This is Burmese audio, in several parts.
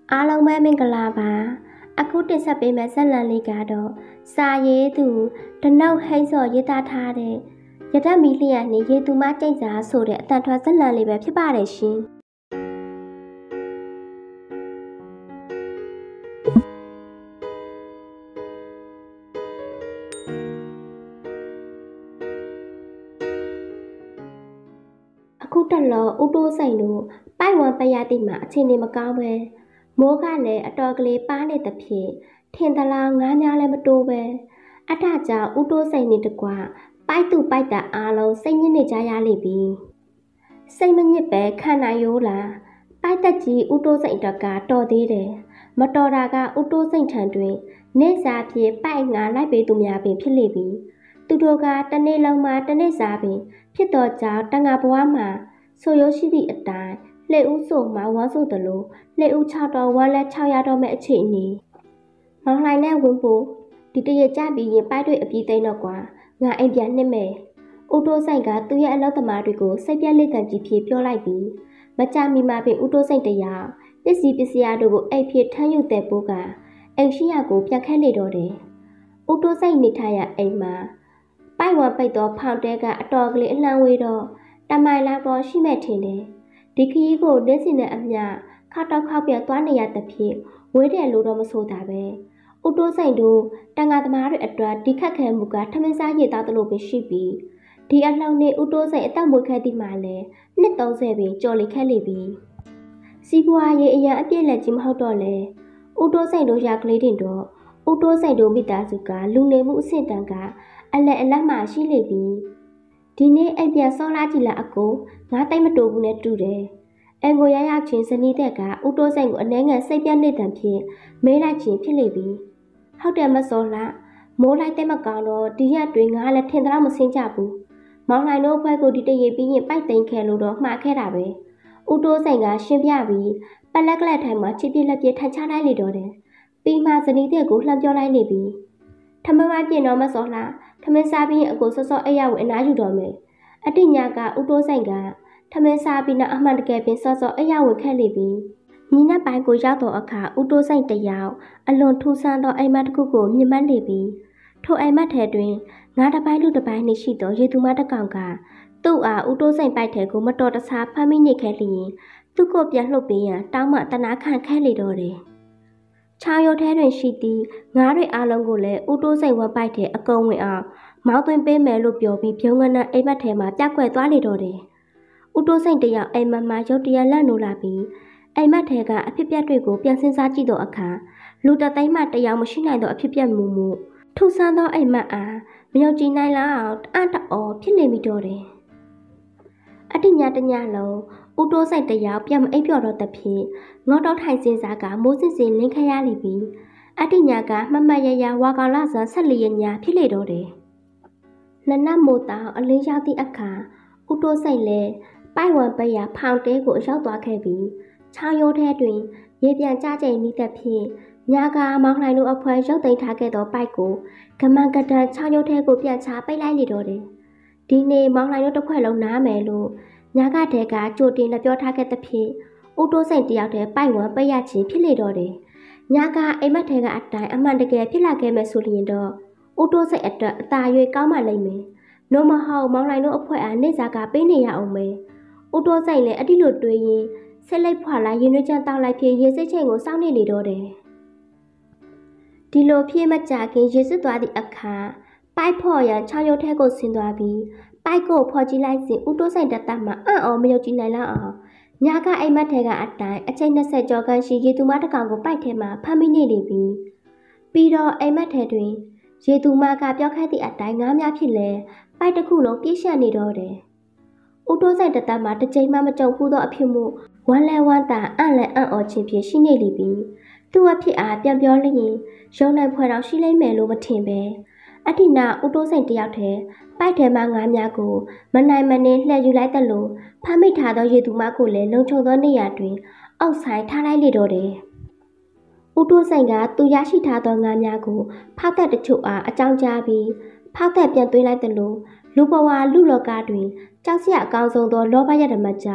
အားလုံးပဲမင်္ဂလာပါအခုတင်ဆက်ပေးမယ့်ဇာတ်လမ်းလေးကတော့စာရေးသူတနုတ်ဟိန်းစော်ရေးသားထားတဲ့ရတမီလျက်နဲ့ရေသူမကြိတ်စာဆိုတဲ့အတန်ထွက်ဇာတ်လမ်းလေးပဲဖြစ်ပါတယ်ရှင်အခုတက်လို့ဦးတိုးစိန်တို့ပိုက်ဝမ်ပရတိမှာအချိန်နေမကောင်းပဲမိုးကလည်းအတော်ကလေးပါနေသဖြင့်ထင်သလားငားများလည်းမတိုးပဲအထကြောင့်ဦးတိုးစိန်နေတကွပိုက်သူပိုက်တာအားလုံးစိတ်ညစ်နေကြရလိမ့်ပြီစိတ်မညစ်ပဲခံနိုင်ရိုးလားပိုက်သက်ကြီးဦးတိုးစိန်တော့ကတော်သေးတယ်မတော်တာကဦးတိုးစိန်ထံတွင်နေစာဖြစ်ပိုက်ငါလိုက်ပေးသူများပင်ဖြစ်လိမ့်ပြီသူတို့ကတနေ့လုံးမှတနေ့စာပင်ဖြစ်တော့ကြောင့်တန်ငါဘွားမှာဆိုရိုးရှိသည့်အတိုင်းလှေဦးဆိုမှဝမ်းဆိုသလိုလှေဦး6တော့ဝမ်းလဲ6ရတော့မဲ့အခြေအနေမောင်လှိုင်နဲ့ဝင်းပူဒီတရကြပြီးရင်ပိုက်တွေအပြီးသိမ်းတော့ကွာငါအိမ်ပြန်နှစ်မယ်ဦးတိုးဆိုင်ကသူ့ရဲ့အလုပ်သမားတွေကိုစိတ်ပြက်လက်တံကြီးဖြစ်ပြောလိုက်ပြီးမကြမီမှာပင်ဦးတိုးဆိုင်တရားပစ္စည်းတို့ကိုအိတ်ဖြစ်ထမ်းယူတဲ့ပိုးကအိမ်ရှိရကိုပြန်ခက်လေတော့တယ်ဦးတိုးဆိုင်နေထိုင်ရအိမ်မှာပိုက်ဝပိတ်သောဖောင်တဲကအတော်ကလေးအလှမ်းဝေးတော့တမိုင်လောက်တော့ရှိမဲ့ထင်တယ်ဒီခရီးကိုလက်စင်နဲ့အမျှခောက်တော့ခောက်ပြသွားနေရတဲ့ဖြစ်ဝေးတယ်လို့တော့မဆိုတာပဲဦးတိုးဆိုင်တို့တန်ငါသမားတွေအတွက်ဒီခက်ခဲမှုကထမင်းစားရည်သားသလိုပဲရှိပြီးဒီအလှောင်းနဲ့ဦးတိုးဆိုင်အသက်မွေးခဲ့သည်မှလည်းနှစ်30ပင်ကြော်လိခက်လေပြီစီးပွားရေးအရာအပြည့်လက်ကြီးမဟုတ်တော့လေဦးတိုးဆိုင်တို့ရကလေးတင်တော့ဦးတိုးဆိုင်တို့မိသားစုကလူနေမှုအဆင့်တန်းကအလက်အလက်မှရှိလေပြီဒီနေ့အိမ်ပြန်စောလာကြည့်လာအကိုငါတိတ်မတူဘူးနဲ့တူတယ်အင်ကိုရရချင်းစနီးသက်ကဦးတိုးဆိုင်ကိုအနှဲငယ်စိတ်ပြက်လက်တံဖြင့်မဲလိုက်ချင်းဖြစ်လေပြီဟုတ်တယ်မစောလာမိုးလိုက်တဲ့မကောင်းတော့ဒီရက်တွင်ငါလည်းထင်သလောက်မစင်းကြဘူးမောင်လှိုင်တို့ဘွဲကိုဒီတရေပြီးရင်ပိုက်သိမ်းခဲလို့တော့မှားခဲ့တာပဲဦးတိုးဆိုင်ကရှင်းပြပြီးပလက်ကလက်ထိုင်မှာချစ်ပြလက်ပြထိုင်ချလိုက်လေတော့တယ်ပြီးမှစနီးသက်ကိုလှမ်းပြောလိုက်လေပြီထမမပြင်တော့မစောလာထမင်းစားပြီးအကိုစောစောအိပ်ရဝင်အနားယူတော့မယ်အတိညာကဦးတိုးဆိုင်ကထမင်းစားပြီးနောက်အမှန်တကယ်ပင်စောစောအိပ်ရဝင်ခက်လေပြီညီနဲ့ပိုင်းကိုရောက်တော့အခါဦးတိုးဆိုင်တယောက်အလွန်ထူဆန်းသောအိမ်မက်တစ်ခုကိုမြင်မှတ်လေပြီထိုအိမ်မက်ထဲတွင်ငါးတစ်ပိုင်းလူတစ်ပိုင်းနှင့်ရှိသောရေသူမတစ်ကောင်ကသူ့အားဦးတိုးဆိုင်ပိုက်ထဲကိုမတော်တဆဖမ်းမိနေခဲ့လျင်သူ့ကိုပြန်လှုပ်ပေးရန်တောင်းမှတနာခံခဲလေတော့တယ်ချောင်းရိုးထဲတွင်ရှိသည့်ငါးတွေအားလုံးကိုလည်းဦးတိုးဆိုင်ဝက်ပိုက်ထဲအကုန်ဝင်အောင်မောင်းသွင်းပေးမယ်လို့ပြောပြီးဖြုံးကနအိမ်မက်ထဲမှာပြက်ကွက်သွားလေတော့တယ်ဦးတိုးဆိုင်တယောက်အိမ်မက်မှာရုတ်တရက်လန့်နိုးလာပြီးအိမ်မက်ထဲကအဖြစ်ပြက်တွေကိုပြန်စဉ်းစားကြည့်တော့အခါလူတသိန်းမှတယောက်မရှိနိုင်သောအဖြစ်ပြက်မှုထူဆန်းသောအိမ်မက်အားမယုံကြည်နိုင်လောက်အံ့တော်ဖြစ်နေမိတော့တယ်အတိညာတညလုံးဦးတိုးဆိုင်တယောက်ပြန်မအိပ်ပျော်တော့တဲ့ဖြင့်ငေါတော့ထိုင်စင်စားကမိုးစင်စင်လင်းခရလိပြီးအတိညာကမမရရဝါကောင်လာဆန်14ရက်ညဖြစ်လေတော့တယ်နနတ်မိုးတောင်အလင်းရောက်သည့်အခါဦးတိုးဆိုင်လည်းပိုက်ဝမ်ပရဖောင်တဲကိုရောက်သွားခဲ့ပြီးချောင်းရိုးထဲတွင်ရေပြန်ကျကျိန်နီးတဲ့ဖြင့်ညာကမောင်လှိုင်တို့အဖွဲရုပ်သိမ်းထားခဲ့သောပိုက်ကိုကမန်ကတန်ချောင်းရိုးထဲကိုပြန်ချပိတ်လိုက်လေတော့တယ်ဒီနေ့မောင်လှိုင်တို့တစ်ခွက်လုံးနားမယ်လို့ညာကတဲကကြိုတင်လက်ပြောထားခဲ့တဲ့ဖြင့်ဦးတိုးဆိုင်တယောက်တည်းပိုက်ဝမ်ပရချင်းဖြစ်လေတော့တယ်ညာကအိမ်မက်ထဲကအတိုင်းအမှန်တကယ်ဖြစ်လာခဲ့မယ်ဆိုရင်တော့ဦးတိုးဆိုင်အတွက်အသာရွေးကောင်းမှလိမ့်မယ်နို့မဟုတ်မောင်လှိုင်တို့အဖွဲအားနေစားကပေးနေရအောင်မယ်ဦးတိုးဆိုင်လည်းအတိလိုတွေးရင်ဆက်လိုက်ဖွာလာရင်ရွှေချမ်းတောက်လိုက်ဖြစ်ရေစိတ်ချိန်ကိုစောင့်နေလေတော့တယ်ဒီလိုဖြစ်မကြခင်ရေစစ်သွားသည့်အခါပိုက်ဖော်ရန်ချောင်းရုပ်ထဲကိုဆင်းသွားပြီးပိုက်ကိုဖော်ကြည့်လိုက်စဉ်ဦးတိုးဆိုင်တတ်မှအံ့ဩမယုံကြည်နိုင်လောက်အောင်ညာကအိမ်မက်ထဲကအတိုင်းအချိန်20ကျော်ခန့်ရှိရေသူမတစ်ကောင်ကိုပိုက်ထဲမှာဖမ်းမိနေလေပြီပြီးတော့အိမ်မက်ထဲတွင်ရေသူမကပြောခဲ့သည့်အတိုင်းငားများဖြစ်လဲပိုက်တစ်ခုလုံးပြည့်ရှက်နေတော့တယ်ဦးတိုးဆိုင်တတ်မှတစ်ချိန်မှမကြုံဘူးသောအဖြစ်မှုဝမ်းလဲဝမ်းသာအံ့လဲအံ့ဩခြင်းဖြင့်ရှိနေလိမ့်ပြီသူ့အဖြစ်အားပြန်ပြောလျင်ရုံနိုင်ဖွယ်တော်ရှိလိမ့်မယ်လို့မထင်ပဲအထိနာဦးတိုးဆိုင်တယောက်တည်းပိုက်ထဲမှငါးများကိုမနိုင်မနှင်းလှည့်ယူလိုက်သလိုဖမ်းမိထားသောရေသူမကိုလည်းလုံခြုံသောနေရာတွင်အောက်ဆိုင်ထားလိုက်လေတော့တယ်ဦးတိုးဆိုင်ကသူရရှိထားသောငါးများကိုဖောက်သက်တချို့အားအကြောင်းကြားပြီးဖောက်သက်ပြန်သွင်းလိုက်သလိုလူဘဝလူလောကတွင်ကြောက်စရာအကောင်းဆုံးသောလောဘရတမကြောင့်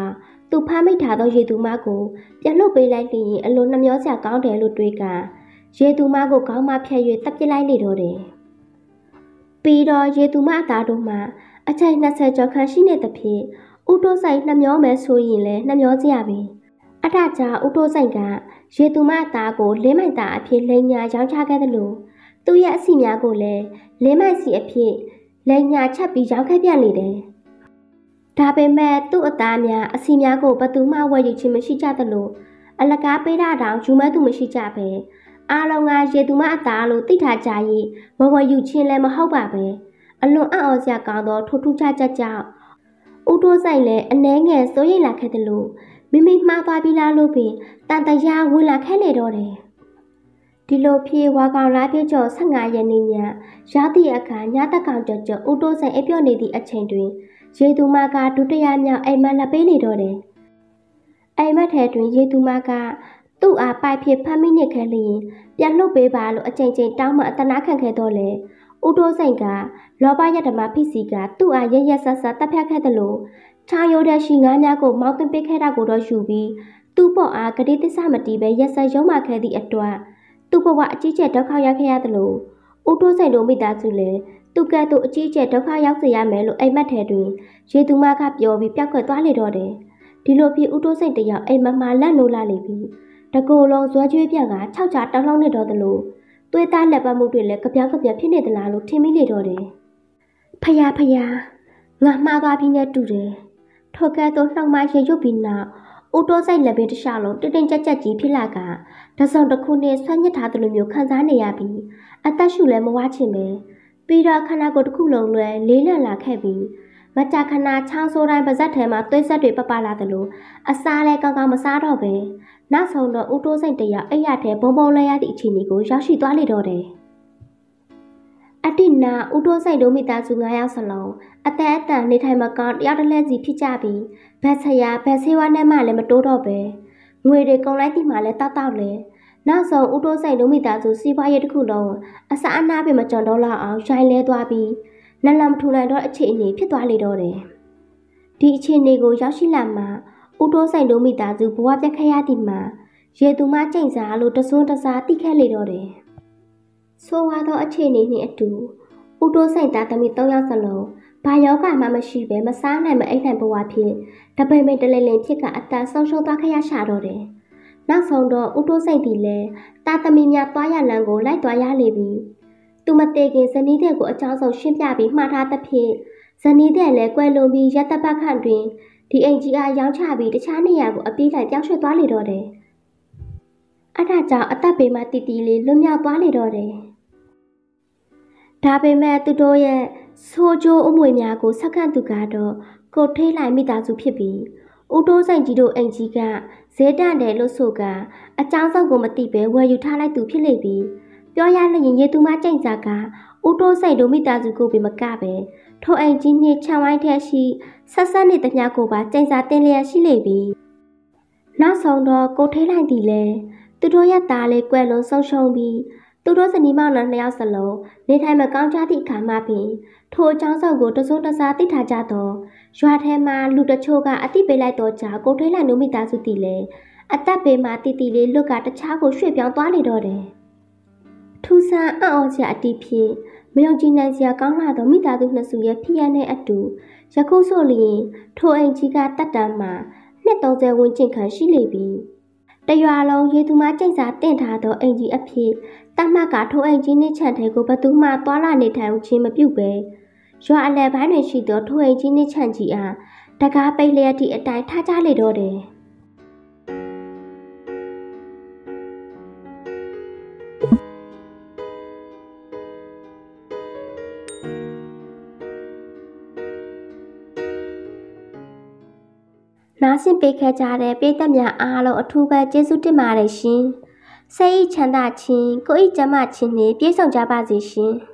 သူဖမ်းမိထားသောရေသူမကိုပြန်လွတ်ပေးလိုက်လျင်အလွန်နှမျောစရာကောင်းတယ်လို့တွေးကရေသူမကိုခေါင်းမဖြတ်၍တပ်ပစ်လိုက်လေတော့တယ်ပြီးတော့ရေသူမအသားတို့မှအချိန်20ကျော်ခန့်ရှိနေသဖြင့်ဦးတိုးဆိုင်နှမျောမယ်ဆိုရင်လည်းနှမျောစရာပဲအထကြဦးတိုးဆိုင်ကရေသူမအသားကိုလင်းမိုင်သားအဖြစ်လိန်ညာရောင်းချခဲ့တယ်လို့သူ့ရဲ့အစီများကိုလည်းလင်းမိုင်စီအဖြစ်လိန်ညာချက်ပြီးရောင်းခဲ့ပြန်လေတယ်ဒါပေမဲ့သူ့အသားများအစီများကိုဘသူမှဝယ်ယူခြင်းမရှိကြသလိုအလကားပေးတာတောင်ယူမဲ့သူမရှိကြပဲအားလုံးကရေသူမအသားလို့သိထားကြရင်ဝယ်ယူခြင်းလည်းမဟုတ်ပါပဲအလွန်အံ့ဩစရာကောင်းသောထိုထူးခြားချက်ကြောင့်ဦးတိုးဆိုင်လည်းအနှဲငယ်စိုးရိမ်လာခဲ့တယ်လို့မိမိမှားသွားပြီလားလို့ပင်တန်တရားဝင်လာခဲ့လေတော့တယ်ဒီလိုဖြစ်ဝါကောင်လာပြကျော်15ရက်နေ့ညရာသီအခါညတက်ကောင်ကျော်ဦးတိုးဆိုင်အိပ်ပျော်နေသည့်အချိန်တွင်ရေသူမကဒုတိယမြောက်အိမ်မက်လက်ပေးနေတော့တယ်အိမ်မက်ထဲတွင်ရေသူမကသူ့အားပိုက်ဖြစ်ဖမ်းမိနေခဲ့လျင်ပြန်လွတ်ပေးပါလို့အချိန်ချင်းတောင်းမှအတနာခံခဲ့တော့လေဦးတိုးဆိုင်ကလောဘရဓမ္မဖိစီကသူ့အားရရဆက်ဆက်တပ်ဖြတ်ခဲ့တယ်လို့ချောင်းရိုးတဲ့ရှိငါးများကိုမောင်းသွင်းပေးခဲ့တာကိုတော့ယူပြီးသူ့ပေါ်အားဂတိသစ္စာမတီးပဲရက်ဆက်ရုံးမှခဲ့သည့်အတွက်သူ့ဘဝအကြီးကျယ်ဒုက္ခရောက်ခဲ့ရတယ်လို့ဦးတိုးဆိုင်တို့မိသားစုလည်းသူကဲ့သို့အကြီးကျယ်ဒုက္ခရောက်စေရမယ်လို့အိမ်မက်ထဲတွင်ရေသူမကပြောပြီးပြောက်ခွက်သွားလေတော့တယ်ဒီလိုဖြစ်ဦးတိုးဆိုင်တယောက်အိမ်မက်မှာလက်နိုးလာလေပြီးတကိုယ်လုံးဇွဲကျွေးပြန်က6ချတောင်းလောင်းနေတော့သလိုသွေးသားလက်ပတ်မှုတွေလည်းကြပြောင်းဖြစ်နေသလားလို့ထင်မိလေတော့တယ်ဖယားငါမှားသွားပြီးနဲ့တူတယ်ထိုကဲ့သို့နှောက်မှရေရုပ်ပြီးနောက်ဦးတိုးဆိုင်လက်ပင်တစ်လျှောက်လုံးတင်းကြပ်ကြီးဖြစ်လာကတစုံတစ်ခုနဲ့ဆွမ်းညစ်ထားသလိုမျိုးခံစားနေရပြီးအသက်ရှူလည်းမဝချင်ပဲပြီးတော့ခန္ဓာကိုယ်တစ်ခုလုံးလွယ်လေးလံလာခဲ့ပြီးမကြာခဏချောင်းဆိုးတိုင်းပါဇက်ထဲမှာသွေးဆက်တွေပပလာသလိုအစားလည်းကောင်းကောင်းမစားတော့ပဲနောက်ဆုံးတော့ဦးတိုးစိန်တယောက်အိပ်ရထဲဘုံလဲရသည့်အခြေအနေကိုရောက်ရှိသွားလေတော့တယ်အတိနာဦးတိုးစိန်တို့မိသားစု9ယောက်စလုံးအသက်အတန်နေထိုင်မကောင်းတယောက်တစ်လက်စီဖြစ်ကြပြီးဘက်ဆရာဘက်ဆေးဝါးနဲ့မှလည်းမတိုးတော့ပဲငွေတွေကုန်လိုက်တိမှလည်းတောက်လေနောက်ဆုံးဦးတိုးစိန်တို့မိသားစုစီးပွားရေးတစ်ခုလုံးအစအနာပင်မကြုံတော့လောက်အောင်ရိုင်းလဲသွားပြီးနလမထူနိုင်တော့အခြေအနေဖြစ်သွားလေတော့တယ်ဒီအခြေအနေကိုရောက်ရှိလာမှဦးတိုးဆိုင်တို့မိသားစုဘဝပြတ်ခဲ့ရသည်မှာရေသူမကျိန်စာလို့တစွန်းတစားတိခဲ့လေတော့တယ်ဆိုဝါသောအခြေအနေနှင့်အတူဦးတိုးဆိုင်သားသမီး3ယောက်စလုံးဘာယောဂမှမရှိပဲမစားနိုင်မအိပ်နိုင်ဘဝဖြစ်တပိမိတ်တလဲလင်ဖြစ်ကအသက်ဆုံးရှုံးသွားခဲ့ရရှာတော့တယ်နောက်ဆုံးတော့ဦးတိုးဆိုင်သည်လည်းတာသမီးများသွားရလမ်းကိုလိုက်သွားရလေပြီသူမသေးခင်ဇနီးတဲ့ကိုအကြောင်းဆုံးရှင်းပြပြီးမှားထားသဖြင့်ဇနီးတဲ့လည်းကွယ်လွန်ပြီးရက်သက်ပတ်ခန့်တွင်ဒီအိမ်ကြီးအားရောင်းချပြီးတခြားနေရာကိုအပြေးလိုက်ပြောင်းရွှေ့သွားလေတော့တယ်အဲ့ဒါကြောင့်အသက်ပေမှာတီတီလေးလွတ်မြောက်သွားလေတော့တယ်ဒါပေမဲ့သူတို့ရဲ့ဆိုးကျိုးအမွေများကိုဆက်ခံသူကတော့ကိုထိတ်လိုက်မိသားစုဖြစ်ပြီးဦးတိုးဆိုင်ကြီးတို့အိမ်ကြီးကဈေးတန့်တယ်လို့ဆိုကအကြောင်းစုံကိုမသိပဲဝယ်ယူထားလိုက်သူဖြစ်လေပြီးပြောရလျင်ရေသူမကျိန်စာကဦးတိုးဆိုင်တို့မိသားစုကိုပဲမကပဲထိုအိမ်ကြီးနှင့်ခြံဝိုင်းထဲရှိဆက်နေသမျှကိုပါကျိန်စာတင်လျက်ရှိလေပြီးနောက်ဆုံးတော့ကိုထိတ်လိုက်သည်လေသူတို့ရဲ့သားလေးကွယ်လွန်ဆုံးရှုံးပြီးသူတို့ဇနီးမောင်နှံ2ယောက်စလုံးနေထိုင်မကောင်းကြသည့်အခါမှပင်ထိုအကြောင်းစုံကိုတစွန်းတစားသိထားကြတော့ရွာထဲမှာလူတချို့ကအတိပေးလိုက်တော့ကြာကိုထိတ်လိုက်တို့မိသားစုတည်လေအသက်ပေမှာတီတီလေးလွတ်ကတခြားကိုရွှေ့ပြောင်းသွားလေတော့တယ်ထူဆန်းအံ့ဩစရာအတိဖြစ်မယုံကြည်နိုင်စရာကောင်းလာသောမိသားစုနှစ်စုရဲ့ဖြစ်ရတဲ့အတူယခုဆိုလျင်ထိုအိမ်ကြီးကတက်တန်းမှာ230ဝန်းကျင်ခန့်ရှိလေပြီတရွာလုံးရေသူမကျိန်စာတင့်ထားသောအိမ်ကြီးအဖြစ်တမကထိုအိမ်ကြီးနှင့်ခြံထဲကိုဘသူမှသွားလာနေထိုင်ခြင်းမပြုပဲရွာအလယ်ပိုင်းတွင်ရှိသောထိုအိမ်ကြီးနှင့်ခြံကြီးအားတကားပိတ်လျက်သည့်အတိုင်းထားကြလေတော့တယ်နားဆင်ပေးခဲ့ကြတဲ့ပရိသတ်များအားလုံးအထူးပဲကျေးဇူးတင်ပါတယ်ရှင်။စိတ်ချမ်းသာခြင်းကိုယ်ဤကျန်းမာခြင်းနှင့်ပြည့်စုံကြပါစေရှင်။